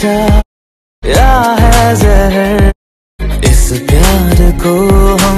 नशा या है जहर, इस प्यार को हम।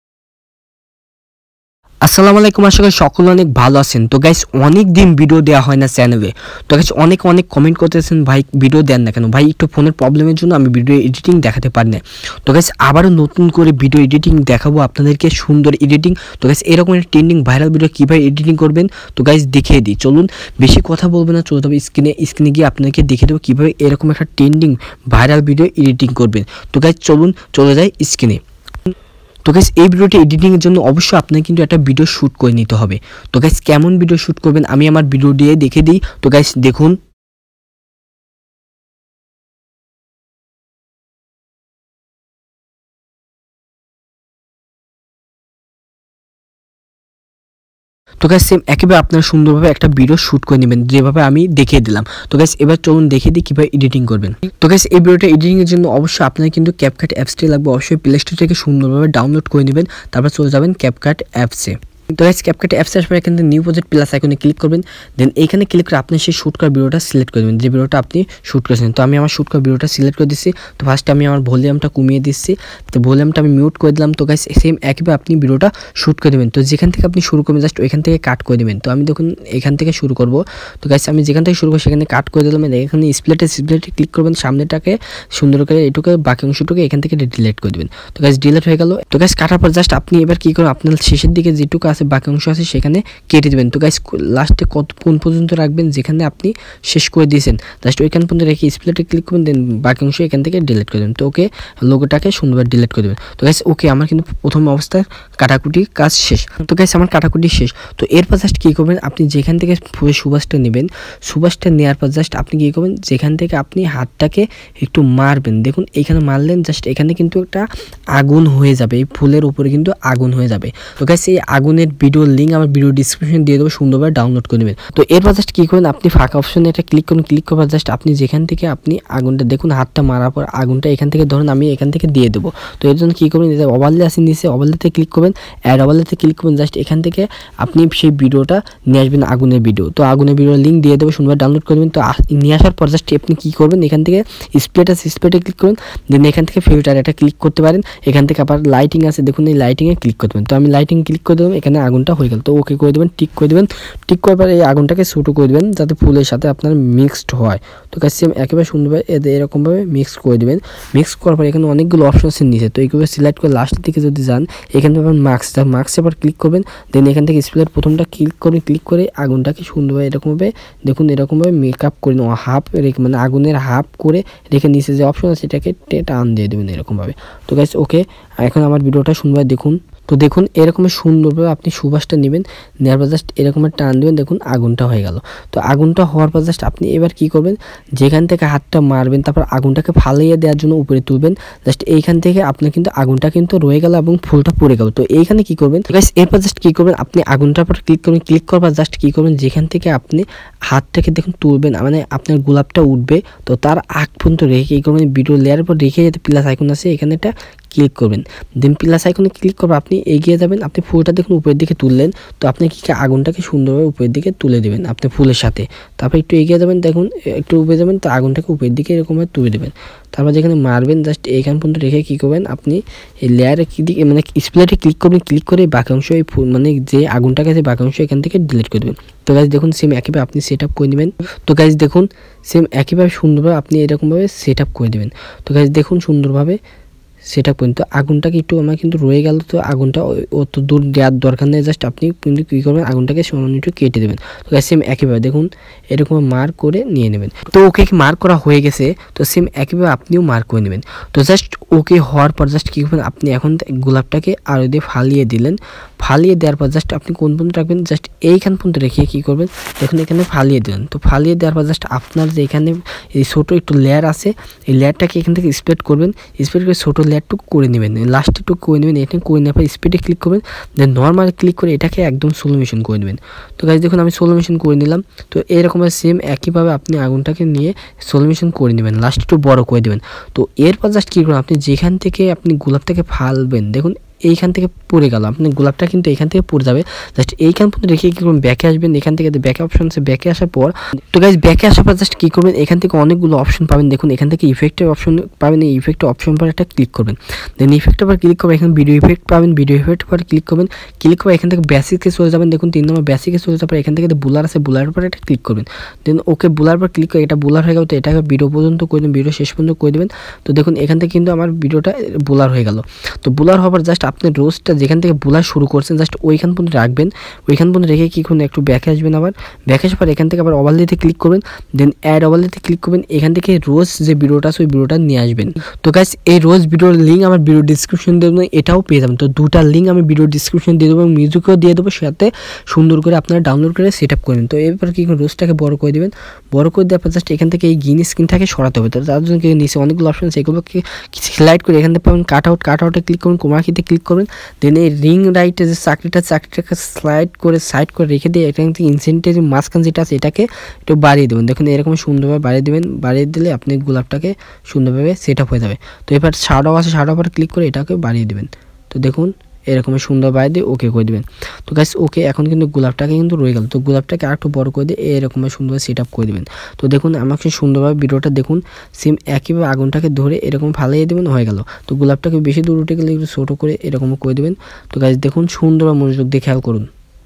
আসসালামু আলাইকুম, আশা করি সকলে অনেক ভালো আছেন। তো গাইস অনেক দিন ভিডিও দেওয়া হয় না চ্যানেলে। তো গাইস অনেক কমেন্ট করতেছেন ভাই ভিডিও দেন না কেন। ভাই একটু ফোনের প্রবলেমের জন্য আমি ভিডিও এডিটিং দেখাতে পারি না। তো গাইস আবারও নতুন করে ভিডিও এডিটিং দেখাবো আপনাদেরকে, সুন্দর এডিটিং। তো গাইস এরকম একটা ট্রেন্ডিং ভাইরাল ভিডিও কীভাবে এডিটিং করবেন তো গাইস দেখিয়ে দিই। চলুন বেশি কথা বলবো না, চলতে হবে স্ক্রিনে গিয়ে আপনাদেরকে দেখিয়ে দেবো কীভাবে এরকম একটা ট্রেন্ডিং ভাইরাল ভিডিও এডিটিং করবেন। তো গাইস চলুন চলে যাই স্ক্রিনে। তো গাইস এই ভিডিওটি এডিটিংয়ের জন্য অবশ্যই আপনাকে কিন্তু একটা ভিডিও শ্যুট করে নিতে হবে। তো গাইস কেমন ভিডিও শ্যুট করবেন আমি আমার ভিডিও দিয়ে দেখে দিই। তো গাইস দেখুন, তো গাইস সেম একইভাবে আপনারা সুন্দরভাবে একটা ভিডিও শ্যুট করে নেবেন যেভাবে আমি দেখিয়ে দিলাম। তো গাইস এবার চলুন দেখিয়ে দিই কীভাবে এডিটিং করবেন। তো গাইস এই ভিডিওটা এডিটিংয়ের জন্য অবশ্যই আপনার কিন্তু ক্যাপকাট অ্যাপসটি লাগবে। অবশ্যই প্লে স্টোর থেকে সুন্দরভাবে ডাউনলোড করে নেবেন, তারপর চলে যাবেন ক্যাপকাট অ্যাপসে। তো গাইস ক্যাপকাট অ্যাপসে আসার পর এখান থেকে নিউ প্রজেক্ট প্লাস আইকনে ক্লিক করবেন। দেন এইখানে ক্লিক করে আপনি সেই শ্যুট করা ভিডিওটা সিলেক্ট করে দেবেন, যে ভিডিওটা আপনি শ্যুট করেছেন। তো আমি আমার শ্যুট করা ভিডিওটা সিলেক্ট করে দিচ্ছি। তো ফার্স্টে আমি আমার ভলিউমটা কমিয়ে দিচ্ছি, তো ভলিউমটা আমি মিউট করে দিলাম। তো গাইস সেম একইভাবে আপনি ভিডিওটা শ্যুট করে দেবেন। তো যেখান থেকে আপনি শুরু করবেন জাস্ট ওইখান থেকে কাট করে দেবেন। তো আমি দেখুন এখান থেকে শুরু করব। তো গাইস আমি যেখান থেকে শুরু করবো সেখানে কাট করে দিলাম। এখানে স্প্লিটে ক্লিক করবেন, সামনেটাকে সুন্দর করে এটুকু বাকি অংশটুকু এখান থেকে ডিলিট করে দেবেন। তো গাইস ডিলিট হয়ে গেল। তো গাইস কাটার পর জাস্ট আপনি এবার কি করবেন, আপনার শেষের দিকে যেটুকু আছে বাকি অংশ আছে সেখানে কেটে দেবেন। তো গাইস লাস্টে কোন পর্যন্ত রাখবেন যেখানে আপনি শেষ করে দিয়েছেন জাস্ট ওইখান পর্যন্ত রেখে স্প্লিটে ক্লিক করবেন। দেন বাকি অংশ এখান থেকে ডিলিট করে দেবেন। তো ওকে লোগোটাকে সুন্দরভাবে ডিলিট করে দেবেন। তো গাইস ওকে আমার কিন্তু প্রথম অবস্থায় কাটাকুটি কাজ শেষ। তো গাইস আমার কাটাকুটি শেষ। তো এরপর জাস্ট কী করবেন, আপনি যেখান থেকে সুবাসটা নেবেন, সুবাসটা নেওয়ার পর জাস্ট আপনি কী করবেন, যেখান থেকে আপনি হাতটাকে একটু মারবেন। দেখুন এইখানে মারলেন জাস্ট এখানে কিন্তু একটা আগুন হয়ে যাবে, এই ফুলের উপরে কিন্তু আগুন হয়ে যাবে। তো গাইস এই আগুনের ভিডিওর লিঙ্ক আমার ভিডিও ডিসক্রিপশন দিয়ে দেবো, সুন্দরভাবে ডাউনলোড করে নেবেন। তো এরপর জাস্ট কী করবেন, আপনি ফাঁকা অপশনে এটা ক্লিক করুন। ক্লিক করার জাস্ট আপনি যেখান থেকে আপনি আগুনটা দেখুন, হাতটা মারার পর আগুনটা এখান থেকে ধরুন আমি এখান থেকে দিয়ে দেবো। তো এর জন্য কী করবেন, ওভারলে আসেন নিচে, ওভারলেতে ক্লিক করবেন, অ্যাড ওভারলেতে ক্লিক করবেন। জাস্ট এখান থেকে আপনি সেই ভিডিওটা নিয়ে আসবেন, আগুনের ভিডিও। তো আগুনের ভিডিওর লিঙ্ক দিয়ে দেবো, সুন্দরভাবে ডাউনলোড করবেন। তো নিয়ে আসার পর জাস্ট আপনি কী করবেন, এখান থেকে স্প্লিটে ক্লিক করুন। দেন এখান থেকে ফিল্টার এটা ক্লিক করতে পারেন। এখান থেকে আবার লাইটিং আছে, দেখুন এই লাইটিংয়ে ক্লিক করতে পারেন। তো আমি লাইটিং ক্লিক করে দেবো, এখানে আগুনটা হয়ে গেল। তো ওকে করে দেবেন, টিক করে দেবেন। টিক করার পর এই আগুনটাকে ছোটো করে দেবেন যাতে ফুলের সাথে আপনার মিক্সড হয়। তো গাইস সেম একেবারে সুন্দরভাবে এরকমভাবে মিক্স করে দেবেন। মিক্স করার পর এখানে অনেকগুলো অপশন আছে নিচে, তো এইগুলো সিলেক্ট করে লাস্টের দিকে যদি যান এখানে পাবেন মার্কসে আবার ক্লিক করবেন। দেন এখান থেকে স্প্লিট প্রথমটা ক্লিক করে আগুনটাকে সুন্দরভাবে এরকমভাবে দেখুন এরকমভাবে মেকআপ করে নেওয়া হাফ রেখে, মানে আগুনের হাফ করে রেখে নিচে যে অপশন আছে সেটাকে টান দিয়ে দেবেন এরকমভাবে। তো গাইস ওকে এখন আমার ভিডিওটা সুন্দরভাবে দেখুন। তো দেখুন এরকম সুন্দরভাবে আপনি সুবাসটা নেবেন, নেওয়ার পর জাস্ট এরকম টান দেবেন, দেখুন আগুনটা হয়ে গেল। তো আগুনটা হওয়ার পর জাস্ট আপনি এবার কি করবেন, যেখান থেকে হাতটা মারবেন তারপর আগুনটাকে ফালিয়ে দেওয়ার জন্য উপরে তুলবেন। জাস্ট এইখান থেকে আপনার কিন্তু আগুনটা কিন্তু রয়ে গেল এবং ফুলটা পড়ে গেল। তো এইখানে কি করবেন, গাইস এরপর জাস্ট কি করবেন, আপনি আগুনটার পর ক্লিক করবেন। ক্লিক করার পর জাস্ট কি করবেন, যেখান থেকে আপনি হাতটাকে দেখুন তুলবেন, মানে আপনার গোলাপটা উঠবে। তো তার আগ পর্যন্ত রেখে কি করবেন, ভিডিও লেয়ারের পর রেখে যেতে প্লাস আইকন আছে এখানে একটা ক্লিক করবেন। দেন প্লাস আইকনে ক্লিক করবে, আপনি এগিয়ে যাবেন। আপনি ফুলটা দেখুন উপরের দিকে তুললেন, তো আপনি কি আগুনটাকে সুন্দরভাবে উপরের দিকে তুলে দেবেন আপনি ফুলের সাথে। তারপর একটু এগিয়ে যাবেন, দেখুন একটু উপরে যাবেন, তো আগুনটাকে উপরের দিকে এরকমভাবে তুলে দেবেন। তারপর যেখানে মারবেন জাস্ট এইখান পর্যন্ত রেখে কী করবেন, আপনি এই লেয়ারে দিকে মানে স্প্লিটে ক্লিক করবেন। ক্লিক করে বাকি অংশ এই মানে যে আগুনটাকে আছে বাকি অংশ এখান থেকে ডিলিট করে দেবেন। তো গাইস দেখুন সেম একইভাবে আপনি সেট আপ করে নেবেন। তো গাইস দেখুন সেম একইভাবে সুন্দরভাবে আপনি এরকমভাবে সেট আপ করে দেবেন। তো গাইস দেখুন সুন্দরভাবে সেটা পর্যন্ত আগুনটাকে একটু আমার কিন্তু রয়ে গেল। তো আগুনটা অত দূর দেওয়ার দরকার নেই, জাস্ট আপনি কিন্তু কী করবেন, আগুনটাকে সামান্য একটু কেটে দেবেন। তো সেম একইভাবে দেখুন এরকম মার্ক করে নিয়ে নেবেন। তো ওকে মার্ক করা হয়ে গেছে, তো সেম একইভাবে আপনিও মার্ক করে নেবেন। তো জাস্ট ওকে হওয়ার পর জাস্ট কী করবেন, আপনি এখন গোলাপটাকে আরও দিয়ে ফালিয়ে দিলেন। ফালিয়ে দেওয়ার পর জাস্ট আপনি কোন পর্যন্ত রাখবেন, জাস্ট এইখান পর্যন্ত রেখে কী করবেন, দেখুন এখানে ফালিয়ে দিলেন। তো ফালিয়ে দেওয়ার পর জাস্ট আপনার যে এখানে এই ছোটো একটু লেয়ার আছে এই লেয়ারটাকে এখান থেকে স্প্রেড করবেন। স্প্রেড করে ছোটো লেয়ারটুকু করে নেবেন, লাস্টেরটুকু করে নেবেন। এটা করে নেওয়ার পর স্পিডে ক্লিক করবেন। দেন নর্মাল ক্লিক করে এটাকে একদম স্লো মোশন করে নেবেন। তো গাইস দেখুন আমি স্লো মোশন করে নিলাম। তো এরকমভাবে সেম একইভাবে আপনি আগুনটাকে নিয়ে স্লো মোশন করে নেবেন, লাস্ট একটু বড় করে দেবেন। তো এরপর জাস্ট কী করবেন, আপনি যেখান থেকে আপনি গোলাপটাকে ফালবেন দেখুন এইখান থেকে পড়ে গেল, আপনার গোলাপটা কিন্তু এখান থেকে পড়ে যাবে। জাস্ট এইখান পর্যন্ত রেখে কী করবেন, ব্যাকে আসবেন, এখান থেকে ব্যাকে অপশন আছে, ব্যাকে আসার পর তো গাইস ব্যাকে আসার পর জাস্ট কী করবেন, এখান থেকে অনেকগুলো অপশন পাবেন, দেখুন এখান থেকে ইফেক্টের অপশন পাবেন, এই ইফেক্টের অপশন পর একটা ক্লিক করবেন, দেন ইফেক্টের পর ক্লিক করবেন, এখানে ভিডিও ইফেক্ট পাবেন, ভিডিও ইফেক্ট পর ক্লিক করবেন, ক্লিক করে এখান থেকে বেসিকে চলে যাবেন, দেখুন 3 নম্বর বেসিকে চলে যাওয়ার পর এখান থেকে বুলার আছে, বুলারের পর এটা ক্লিক করবেন, দেন ওকে বুলার পর ক্লিক করে এটা বুলার হয়ে গেল, তো এটাকে ভিডিও পর্যন্ত করে দেবেন, ভিডিও শেষ পর্যন্ত করে দেবেন। তো দেখুন এখান থেকে কিন্তু আমার ভিডিওটা বুলার হয়ে গেল। তো বুলার হওয়ার জাস্ট আপনি রোজটা যেখান থেকে বুলার শুরু করছেন জাস্ট ওইখান পর্যন্ত রাখবেন, ওইখান পর্যন্ত রেখে কি করুন, একটু ব্যাকে আসবেন, আবার ব্যাকে আসার পর এখান থেকে আবার ওভারলেতে ক্লিক করবেন, দেন অ্যাড ওভারলেতে ক্লিক করবেন, এখান থেকে রোজ যে ভিডিওটা আছে ওই ভিডিওটা নিয়ে আসবেন। তো গাইস এই রোজ ভিডিওর লিঙ্ক আমার ভিডিও ডিসক্রিপশন দিয়ে দেবো, এটাও পেয়ে যাবেন। তো দুটা লিঙ্ক আমি ভিডিও ডিসক্রিপশন দিয়ে দেবো এবং মিউজিকও দিয়ে দেবো, সাথে সুন্দর করে আপনারা ডাউনলোড করে সেট আপ করে নেবেন। তো এরপর কি করুন, রোজটাকে বড় করে দেবেন, বড় করে দেওয়ার পর জাস্ট এখান থেকে এই গ্রিন স্ক্রিনটাকে সরাতে হবে। তো তার জন্য নিচে অনেকগুলো অপশন আছে, এগুলোকে সিলেক্ট করে এখান থেকে পাবেন কাট আউটে ক্লিক করুন, কোমাকিতে ক্লিক করবেন, দেন এই রিং রাইটে যে চাকরিটাকে সাইড করে রেখে দিয়ে এখান থেকে ইনসেন্টের মাঝখান যেটা আছে এটাকে একটু বাড়িয়ে দেবেন। দেখুন এরকম সুন্দরভাবে বাড়িয়ে দেবেন, বাড়িয়ে দিলে আপনি গোলাপটাকে সুন্দরভাবে সেট আপ হয়ে যাবে। তো এবার শাডো আছে, শাডো পর ক্লিক করে এটাকে বাড়িয়ে দেবেন। তো দেখুন এরকম সুন্দর বাড়িয়ে দিয়ে ওকে করে দেবেন। তো গাইস ওকে, এখন কিন্তু গোলাপটাকে কিন্তু রয়ে গেল। তো গোলাপটাকে আরেকটু বড় করে দিয়ে এরকমভাবে সুন্দরভাবে সেট আপ করে দেবেন। তো দেখুন আমাকে সুন্দরভাবে ভিডিওটা দেখুন, সেম একইভাবে আগুনটাকে ধরে এরকম ফালিয়ে দেবেন, হয়ে গেল। তো গোলাপটাকে বেশি দূর উঠে গেলে একটু ছোটো করে এরকম করে দেবেন। তো গাইস দেখুন সুন্দরভাবে মনোযোগ দিয়ে খেয়াল করুন।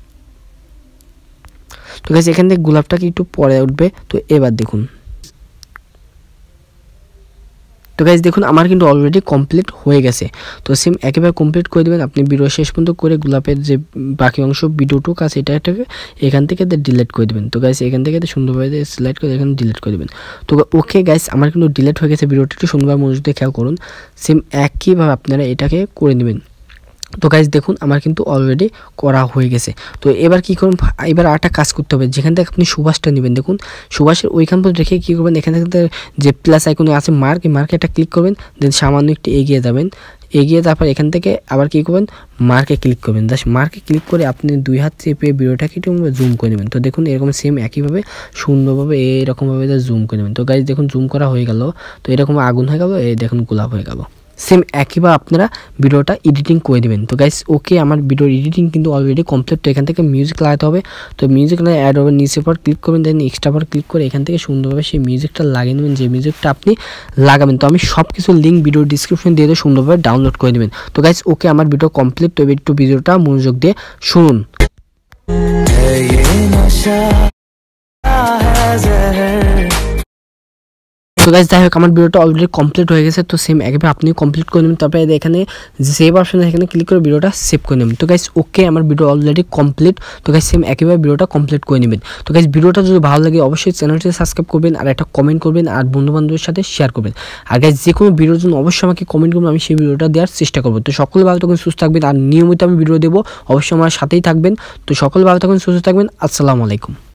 তো গাইস এখান থেকে গোলাপটাকে একটু পরে উঠবে। তো এবার দেখুন, তো গাইস দেখুন আমার কিন্তু অলরেডি কমপ্লিট হয়ে গেছে। তো সেম একেবারে কমপ্লিট করে দেবেন আপনি ভিডিও শেষ পর্যন্ত করে গোলাপের যে বাকি অংশ ভিডিওটুক আছে এটাকে এখান থেকে ডিলিট করে দেবেন। তো গাইস এখান থেকে সুন্দরভাবে সিলেক্ট করে এখানে ডিলিট করে দেবেন। তো ওকে গাইস আমার কিন্তু ডিলিট হয়ে গেছে, ভিডিওটি একটু সুন্দরভাবে মনোযোগ দিয়ে খেয়াল করুন। সেম একইভাবে আপনারা এটাকে করে নেবেন। তো গাইস দেখুন আমার কিন্তু অলরেডি করা হয়ে গেছে। তো এবার কি করুন, এবার আরেকটা কাজ করতে হবে, যেখান থেকে আপনি সুবাসটা নেবেন, দেখুন সুবাসের ওইখান পর্যন্ত রেখে কী করবেন, এখান থেকে যে প্লাস আইকনে আছে মার্ক, এই মার্কে একটা ক্লিক করবেন, দেন সামান্য একটু এগিয়ে যাবেন, এগিয়ে তারপর এখান থেকে আবার কী করবেন, মার্কে ক্লিক করবেন। জাস্ট মার্কে ক্লিক করে আপনি 2 হাত চেপে ভিডিওটাকে একটু জুম করে নেবেন। তো দেখুন এরকম সেম একইভাবে সুন্দরভাবে এরকমভাবে জুম করে নেবেন। তো গাইস দেখুন জুম করা হয়ে গেল। তো এরকম আগুন হয়ে গেল, এই দেখুন গোলাপ হয়ে গেল। সেম একইভাবে আপনারা ভিডিওটা এডিটিং করে দেবেন। তো গাইস ওকে আমার ভিডিওর এডিটিং কিন্তু অলরেডি কমপ্লিট। তো এখান থেকে মিউজিক লাগাতে হবে। তো মিউজিক লাগিয়ে অ্যাড হবে, নিচে পর ক্লিক করবেন, দেন এক্সট্রা পর ক্লিক করে এখান থেকে সুন্দরভাবে সেই মিউজিকটা লাগিয়ে নেবেন, যে মিউজিকটা আপনি লাগাবেন। তো আমি সব কিছু লিঙ্ক ভিডিও ডিসক্রিপশন দিয়ে সুন্দরভাবে ডাউনলোড করে দেবেন। তো গাইস ওকে আমার ভিডিও কমপ্লিট। তো একটু ভিডিওটা মনোযোগ দিয়ে শুনুন। তো গাইস যাই হোক আমার ভিডিওটা অলরেডি কমপ্লিট হয়ে গেছে। তো সেম একইভাবে আপনি কমপ্লিট করে নেবেন, তারপরে এখানে সেভ অপশন এখানে ক্লিক করে ভিডিওটা সেভ করে নেবেন। তো গাইস ওকে আমার ভিডিও অলরেডি কমপ্লিট। তো গাইস সেম একইভাবে ভিডিওটা কমপ্লিট করে নেবেন। তো গাইস ভিডিওটা যদি ভালো লাগে অবশ্যই চ্যানেলটি সাবস্ক্রাইব করবেন, আর একটা কমেন্ট করবেন, আর বন্ধুবান্ধবের সাথে শেয়ার করবেন। আর গাইস যে কোনো ভিডিওর জন্য অবশ্যই আমাকে কমেন্ট করবেন, আমি সেই ভিডিওটা দেওয়ার চেষ্টা করবো। তো সকলে ভালো থাকুন, সুস্থ থাকবেন, আর নিয়মিত আমি ভিডিও দেবো, অবশ্যই আমার সাথেই থাকবেন। তো সকলে ভালো থাকুন, সুস্থ থাকবেন। আসসালামু আলাইকুম।